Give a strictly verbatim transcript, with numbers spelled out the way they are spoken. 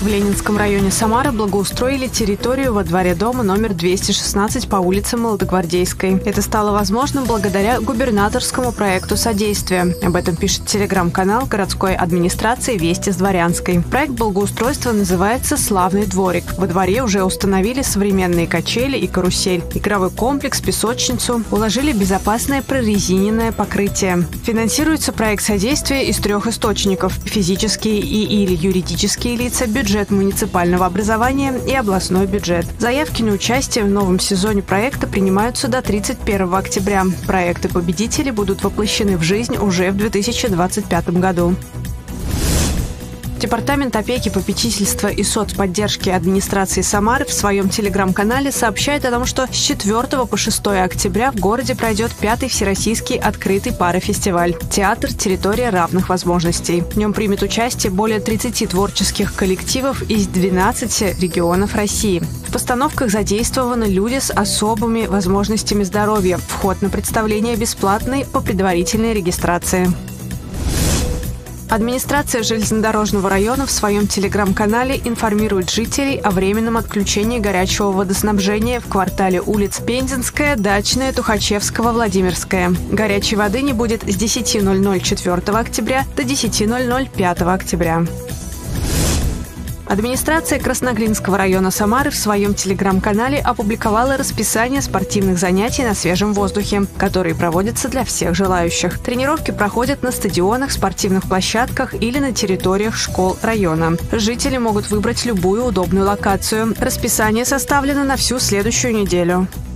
В Ленинском районе Самары благоустроили территорию во дворе дома номер двести шестнадцать по улице Молодогвардейской. Это стало возможным благодаря губернаторскому проекту содействия. Об этом пишет телеграм-канал городской администрации «Вести с Дворянской». Проект благоустройства называется «Славный дворик». Во дворе уже установили современные качели и карусель, игровой комплекс, песочницу, уложили безопасное прорезиненное покрытие. Финансируется проект содействия из трех источников – физические и или юридические лица, бюджет муниципального образования и областной бюджет. Заявки на участие в новом сезоне проекта принимаются до тридцать первого октября. Проекты победителей будут воплощены в жизнь уже в две тысячи двадцать пятом году. Департамент опеки, попечительства и соцподдержки администрации Самары в своем телеграм-канале сообщает о том, что с четвёртого по шестое октября в городе пройдет пятый всероссийский открытый парафестиваль «Театр. Территория равных возможностей». В нем примет участие более тридцати творческих коллективов из двенадцати регионов России. В постановках задействованы люди с особыми возможностями здоровья. Вход на представление бесплатный по предварительной регистрации. Администрация железнодорожного района в своем телеграм-канале информирует жителей о временном отключении горячего водоснабжения в квартале улиц Пензенская, Дачная, Тухачевского, Владимирская. Горячей воды не будет с десяти ноль-ноль четвёртого октября до десяти ноль-ноль пятого октября. Администрация Красноглинского района Самары в своем телеграм-канале опубликовала расписание спортивных занятий на свежем воздухе, которые проводятся для всех желающих. Тренировки проходят на стадионах, спортивных площадках или на территориях школ района. Жители могут выбрать любую удобную локацию. Расписание составлено на всю следующую неделю.